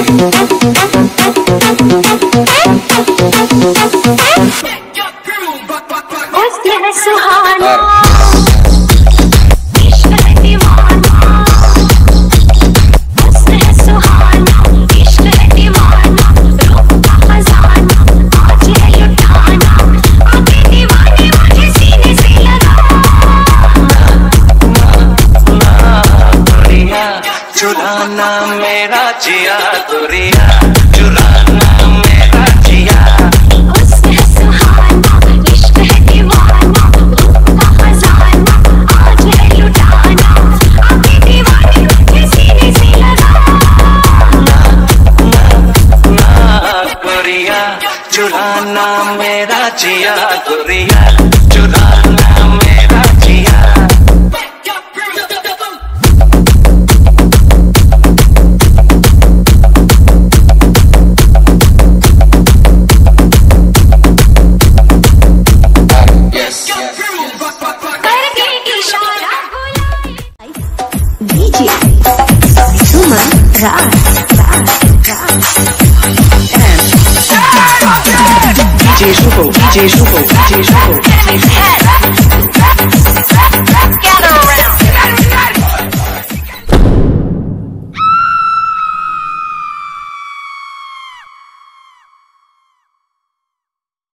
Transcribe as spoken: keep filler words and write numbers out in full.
चुराना मेरा जिया दुरिया, चुराना मेरा जिया। हुस्न है सुहाना, इश्क है दीवाना, का खजाना आज है लुटाना। आंखें दीवानी मुझे सीने से लगा। ना ना ना दुरिया, चुराना मेरा जिया दुरिया, चुराना मेरा जिया। DJ Shuko, DJ Shuko, DJ Shuko, DJ Shuko.